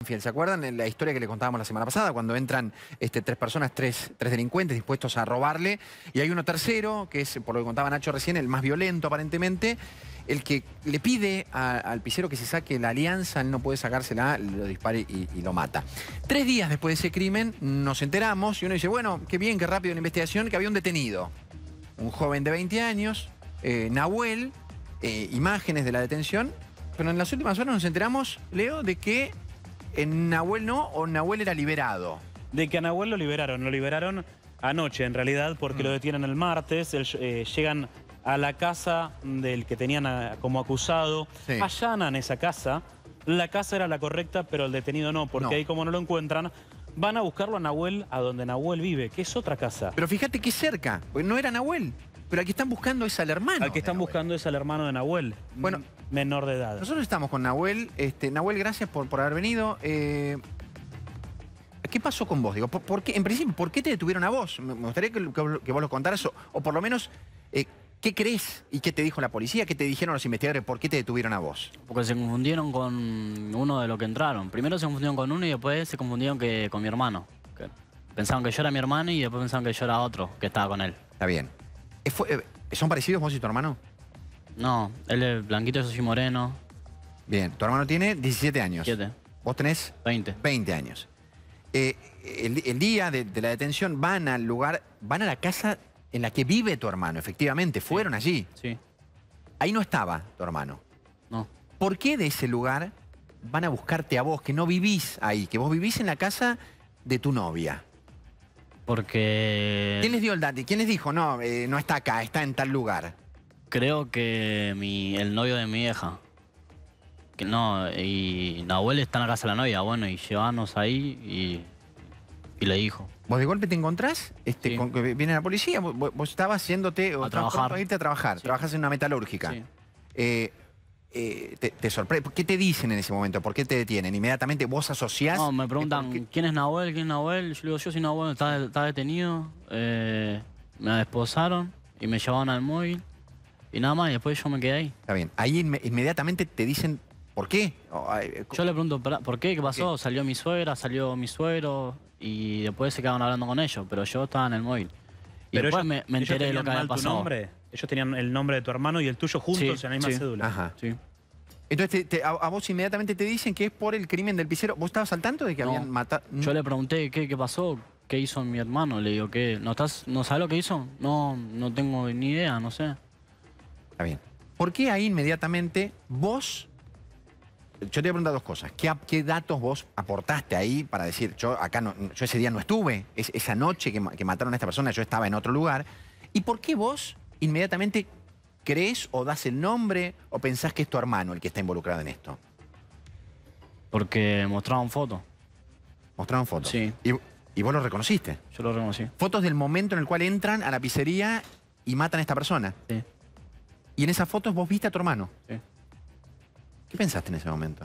Banfield. ¿Se acuerdan de la historia que le contábamos la semana pasada? Cuando entran tres personas, tres delincuentes dispuestos a robarle, y hay uno tercero, que es, por lo que contaba Nacho recién, el más violento aparentemente, el que le pide al pisero que se saque la alianza, él no puede sacársela, lo dispara y lo mata. 3 días después de ese crimen nos enteramos y uno dice, bueno, qué bien, qué rápido la investigación, que había un detenido. Un joven de 20 años, Nahuel, imágenes de la detención, pero en las últimas horas nos enteramos, Leo, de que Nahuel no, o Nahuel era liberado. De que a Nahuel lo liberaron anoche en realidad porque lo detienen el martes, llegan a la casa del que tenían como acusado, Sí. allanan esa casa, la casa era la correcta pero el detenido no, porque ahí como no lo encuentran, van a buscarlo a Nahuel, a donde Nahuel vive, que es otra casa. Pero fíjate que cerca, porque no era Nahuel, pero al que están buscando es al hermano. Al que están buscando es al hermano de Nahuel, bueno, menor de edad. Nosotros estamos con Nahuel. Nahuel, gracias por haber venido. ¿Qué pasó con vos? Digo, ¿por qué, en principio, ¿por qué te detuvieron a vos? Me gustaría que vos lo contaras, o por lo menos, ¿qué crees y qué te dijo la policía? ¿Qué te dijeron los investigadores? ¿Por qué te detuvieron a vos? Porque se confundieron con uno de los que entraron. Primero se confundieron con uno y después se confundieron con mi hermano. Pensaban que yo era mi hermano y después pensaban que yo era otro que estaba con él. Está bien. ¿Son parecidos vos y tu hermano? No, él es blanquito, yo soy moreno. Bien, tu hermano tiene 17 años. 7. ¿Vos tenés? 20. 20 años. El día de la detención van al lugar, van a la casa en la que vive tu hermano, efectivamente, fueron allí. Sí. Ahí no estaba tu hermano. No. ¿Por qué de ese lugar van a buscarte a vos, que no vivís ahí, que vos vivís en la casa de tu novia? Porque... ¿Quién les dio el dato? ¿Quién les dijo, no, no está acá, está en tal lugar? Creo que el novio de mi vieja. Que no, y Nahuel está en la casa de la novia, bueno, y llevanos ahí y le dijo. ¿Vos de golpe te encontrás? Sí. Con que viene la policía, vos estabas yéndote A trabajar. para irte a trabajar. Sí. Trabajás en una metalúrgica. Sí. ¿Te sorprende? ¿Qué te dicen en ese momento? ¿Por qué te detienen? ¿Inmediatamente vos asociás? No, me preguntan, ¿quién es Nahuel? ¿Quién es Nahuel? Yo le digo, yo soy Nahuel, está detenido. Me esposaron y me llevaban al móvil. Y nada más, y después yo me quedé ahí. Está bien. Ahí inmediatamente te dicen, ¿por qué? Yo le pregunto, ¿por qué? ¿Qué pasó? ¿Qué? Salió mi suegra, salió mi suegro y después se quedaron hablando con ellos, pero yo estaba en el móvil. Y Pero después ellos, me enteré de lo que había tu pasado. nombre. Ellos tenían el nombre de tu hermano y el tuyo juntos en la misma cédula. Ajá. Sí. Entonces a vos inmediatamente te dicen que es por el crimen del pisero. ¿Vos estabas al tanto de que habían matado? Yo le pregunté, ¿qué pasó? ¿Qué hizo mi hermano? Le digo, ¿qué? ¿No sabes lo que hizo? No tengo ni idea, no sé. Está bien. ¿Por qué ahí inmediatamente vos... Yo te voy a preguntar 2 cosas. ¿Qué datos vos aportaste ahí para decir, yo ese día no estuve, esa noche que mataron a esta persona, yo estaba en otro lugar? ¿Y por qué vos inmediatamente crees o das el nombre o pensás que es tu hermano el que está involucrado en esto? Porque mostraron fotos. ¿Mostraron fotos? Sí. ¿Y vos lo reconociste? Yo lo reconocí. Fotos del momento en el cual entran a la pizzería y matan a esta persona. Sí. Y en esas fotos vos viste a tu hermano. Sí. ¿Qué pensaste en ese momento?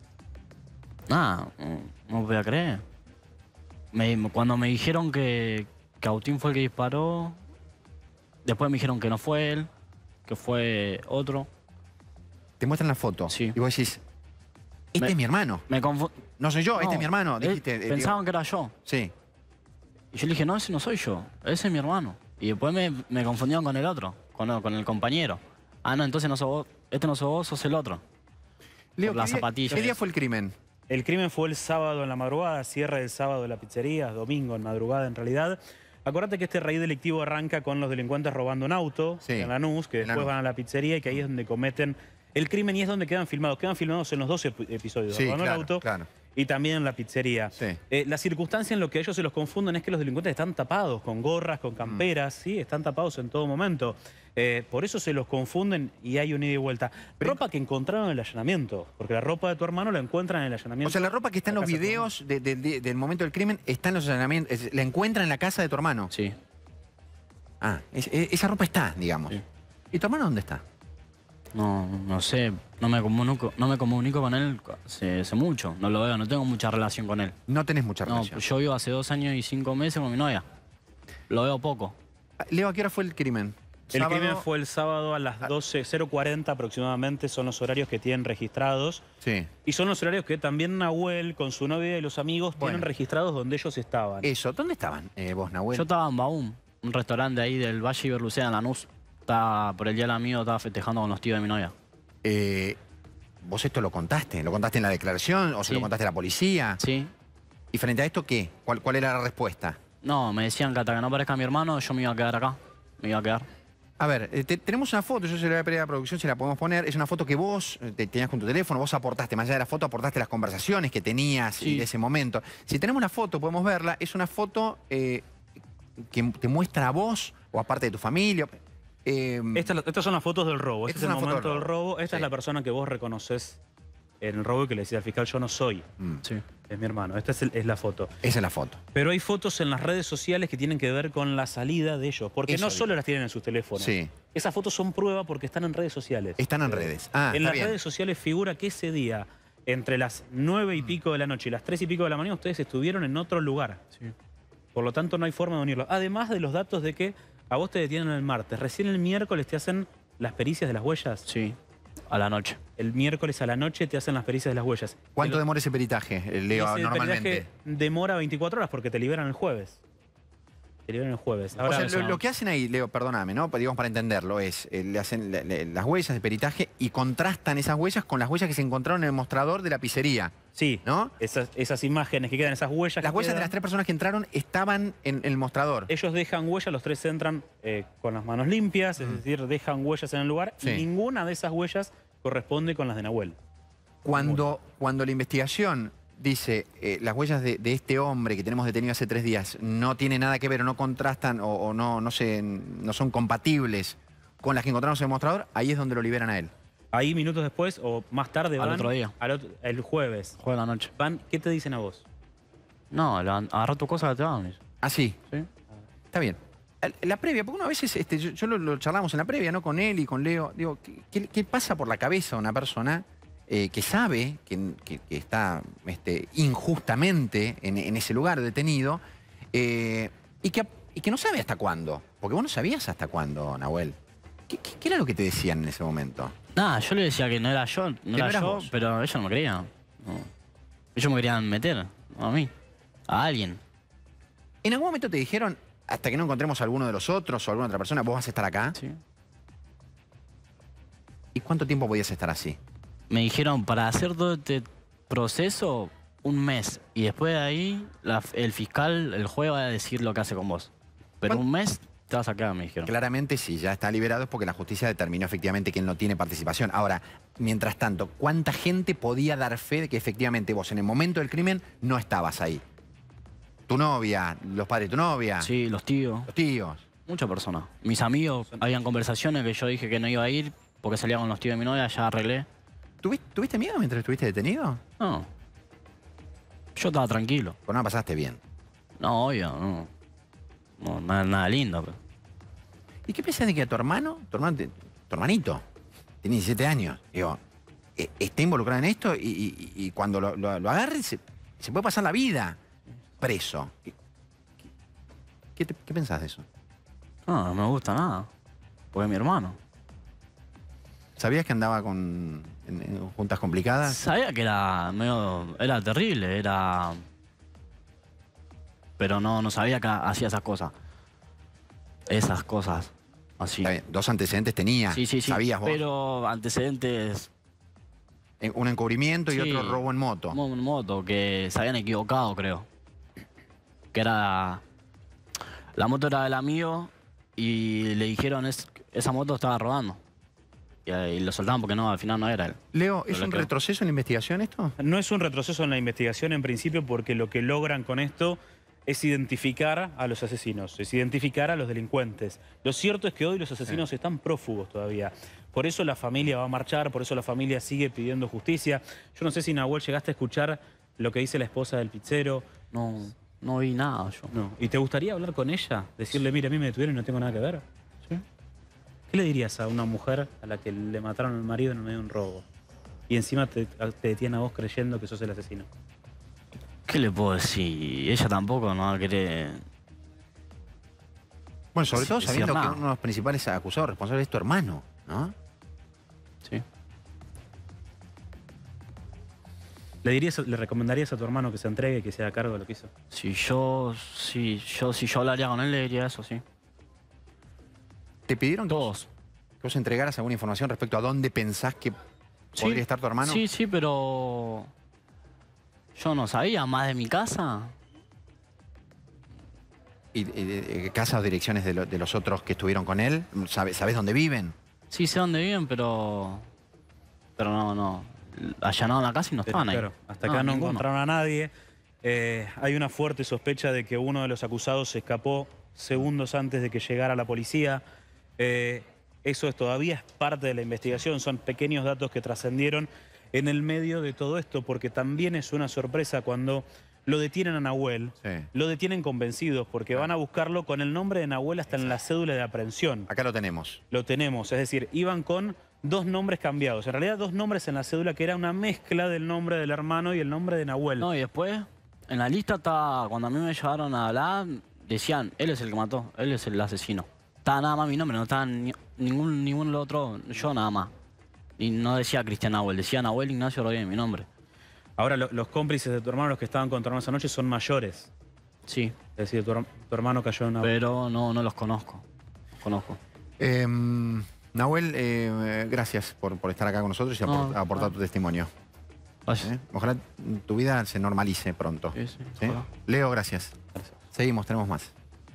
Nada, no voy a creer. Cuando me dijeron que Agustín fue el que disparó, después me dijeron que no fue él, que fue otro. Te muestran la foto. Sí. Y vos decís, este es mi hermano. No soy yo, este es mi hermano. Dijiste, pensaban que era yo. Sí. Y yo le dije, no, ese no soy yo, ese es mi hermano. Y después me confundieron con el otro, con el compañero. Ah, no, entonces no sos vos, este no sos vos, sos el otro. Leo, por las zapatillas. ¿Qué día fue el crimen? El crimen fue el sábado en la madrugada, cierre del sábado de la pizzería, domingo en madrugada en realidad. Acordate que este raíz delictivo arranca con los delincuentes robando un auto en Lanús, que después van a la pizzería y que ahí es donde cometen el crimen y es donde quedan filmados. Quedan filmados en los 2 episodios, robando el auto y también en la pizzería. Sí. La circunstancia en lo que ellos se los confunden es que los delincuentes están tapados con gorras, con camperas, ¿sí? Están tapados en todo momento. Por eso se los confunden y hay un ida y vuelta. Ropa que encontraron en el allanamiento, porque la ropa de tu hermano la encuentran en el allanamiento. O sea, la ropa que está en los videos del momento del crimen está en los allanamientos, la encuentran en la casa de tu hermano. Sí. Ah, esa ropa está, digamos. Sí. ¿Y tu hermano dónde está? No sé, no me comunico con él hace mucho, no lo veo, no tengo mucha relación con él. No tenés mucha relación. No, yo vivo hace 2 años y 5 meses con mi novia. Lo veo poco. Leo, ¿a qué hora fue el crimen? El crimen fue el sábado a las 12:40 aproximadamente, son los horarios que tienen registrados. Sí. Y son los horarios que también Nahuel, con su novia y los amigos, tienen registrados donde ellos estaban. Eso, ¿dónde estaban vos, Nahuel? Yo estaba en Baum, un restaurante ahí del Valle Iberlucea en Lanús. Estaba, por el día del amigo, estaba festejando con los tíos de mi novia. ¿Vos esto lo contaste? ¿Lo contaste en la declaración o se lo contaste a la policía? Sí. ¿Y frente a esto qué? ¿Cuál era la respuesta? No, me decían que hasta que no aparezca mi hermano, yo me iba a quedar acá. Me iba a quedar. A ver, tenemos una foto, yo se la voy a pedir a la producción si la podemos poner. Es una foto que vos tenías con tu teléfono, vos aportaste, más allá de la foto, aportaste las conversaciones que tenías de ese momento. Si tenemos la foto, podemos verla. Es una foto que te muestra a vos o aparte de tu familia. Estas son las fotos del robo. Este es el momento del robo. Esta es la persona que vos reconoces en el robo y que le decía al fiscal, yo no soy. Sí. Es mi hermano. Esta es la foto. Esa es la foto. Pero hay fotos en las redes sociales que tienen que ver con la salida de ellos. Porque no solo las tienen en sus teléfonos. Sí. Esas fotos son prueba porque están en redes sociales. Están en redes. En las redes sociales figura que ese día, entre las 9 y pico de la noche y las 3 y pico de la mañana, ustedes estuvieron en otro lugar. Sí. Por lo tanto, no hay forma de unirlo. Además de los datos de que a vos te detienen el martes. Recién el miércoles te hacen las pericias de las huellas. Sí. A la noche. El miércoles a la noche te hacen las pericias de las huellas. ¿Cuánto demora ese peritaje, Leo, normalmente? Ese peritaje demora 24 horas porque te liberan el jueves. Te liberan el jueves. Ahora, o sea, lo que hacen ahí, Leo, perdóname, ¿no? Digamos para entenderlo, es le hacen las huellas de peritaje y contrastan esas huellas con las huellas que se encontraron en el mostrador de la pizzería. Sí, ¿no? Esas imágenes que quedan, esas huellas. Las huellas de las 3 personas que entraron estaban en el mostrador. Ellos dejan huellas, los 3 entran con las manos limpias, es decir, dejan huellas en el lugar y ninguna de esas huellas corresponde con las de Nahuel. Cuando la investigación dice las huellas de este hombre que tenemos detenido hace 3 días no tiene nada que ver o no contrastan o no son compatibles con las que encontramos en el mostrador, ahí es donde lo liberan a él. Ahí minutos después o más tarde van... Al otro día. El jueves. Jueves de la noche. ¿Qué te dicen a vos? No, agarró tu cosa, te van. ¿Ah, sí? Sí. Está bien. La previa, porque una vez yo lo charlamos en la previa, ¿no? Con él y con Leo. Digo, ¿qué pasa por la cabeza de una persona que sabe que está injustamente en ese lugar detenido y que no sabe hasta cuándo? Porque vos no sabías hasta cuándo, Nahuel. ¿Qué era lo que te decían en ese momento? Nada, yo le decía que no era yo, pero ellos no me creían. No. Ellos me querían meter, no a mí, a alguien. ¿En algún momento te dijeron, hasta que no encontremos a alguno de los otros o a alguna otra persona, vos vas a estar acá? Sí. ¿Y cuánto tiempo podías estar así? Me dijeron, para hacer todo este proceso, 1 mes. Y después de ahí, el fiscal, el juez va a decir lo que hace con vos. Pero 1 mes te vas a quedar, me dijeron. Claramente, si ya está liberado es porque la justicia determinó efectivamente que él no tiene participación. Ahora, mientras tanto, ¿cuánta gente podía dar fe de que efectivamente vos en el momento del crimen no estabas ahí? ¿Tu novia? ¿Los padres de tu novia? Sí, los tíos. ¿Los tíos? Muchas personas. Mis amigos, habían conversaciones que yo dije que no iba a ir porque salía con los tíos de mi novia, ya arreglé. ¿Tuviste miedo mientras estuviste detenido? No. Yo estaba tranquilo. Pues no la pasaste bien. No, obvio, no. No, nada lindo. Pero. ¿Y qué pensás de que a tu hermanito, tiene 17 años, digo, esté involucrado en esto y cuando lo agarren se puede pasar la vida preso? ¿Qué pensás de eso? No me gusta nada. Porque es mi hermano. ¿Sabías que andaba en juntas complicadas? Sabía que era terrible, pero no sabía que hacía esas cosas. Esas cosas, así. Está bien, 2 antecedentes tenía. Sí. ¿Sabías vos? Pero antecedentes... Un encubrimiento y otro robo en moto. En moto, que se habían equivocado, creo. Que era... La moto era del amigo y le dijeron esa moto estaba robando. Y lo soltaban porque no, al final no era él. Leo, ¿es un retroceso en la investigación esto? No es un retroceso en la investigación en principio porque lo que logran con esto es identificar a los asesinos, es identificar a los delincuentes. Lo cierto es que hoy los asesinos están prófugos todavía. Por eso la familia va a marchar, por eso la familia sigue pidiendo justicia. Yo no sé si, Nahuel, llegaste a escuchar lo que dice la esposa del pizzero. No vi nada yo. No. ¿Y te gustaría hablar con ella? Decirle, mira, a mí me detuvieron y no tengo nada que ver. ¿Sí? ¿Qué le dirías a una mujer a la que le mataron al marido en medio de un robo? Y encima te detienen a vos creyendo que sos el asesino. ¿Qué le puedo decir? Ella tampoco no va a querer... Bueno, sobre todo sabiendo que uno de los principales acusados responsables es tu hermano, ¿no? Sí. ¿Le recomendarías a tu hermano que se entregue y que se haga cargo de lo que hizo? Si yo hablaría con él, le diría eso, sí. ¿Te pidieron todos que vos entregaras alguna información respecto a dónde pensás que podría estar tu hermano? Sí, pero yo no sabía más de mi casa. ¿Y casas o direcciones de los otros que estuvieron con él? ¿Sabés dónde viven? Sí, sé dónde viven, pero no. Allanaron la casa y no estaban ahí. Claro, hasta acá no encontraron a nadie. Hay una fuerte sospecha de que uno de los acusados se escapó segundos antes de que llegara la policía. Eso todavía es parte de la investigación, son pequeños datos que trascendieron en el medio de todo esto, porque también es una sorpresa cuando lo detienen a Nahuel, lo detienen convencidos, porque van a buscarlo con el nombre de Nahuel hasta en la cédula de aprehensión. Acá lo tenemos. Lo tenemos, es decir, iban con 2 nombres cambiados, en realidad 2 nombres en la cédula que era una mezcla del nombre del hermano y el nombre de Nahuel. No, y después, en la lista estaba, cuando a mí me llevaron a hablar, decían, él es el que mató, él es el asesino. Estaba nada más mi nombre, no estaba ningún otro, yo nada más. Y no decía Cristian Nahuel, decía Nahuel Ignacio Rodríguez, mi nombre. Ahora, los cómplices de tu hermano, los que estaban con tu hermano esa noche, son mayores. Sí. Es decir, tu hermano cayó en una... Pero no los conozco. Nahuel, gracias por estar acá con nosotros y aportar tu testimonio. Ojalá tu vida se normalice pronto. Sí. Leo, gracias. Seguimos, tenemos más.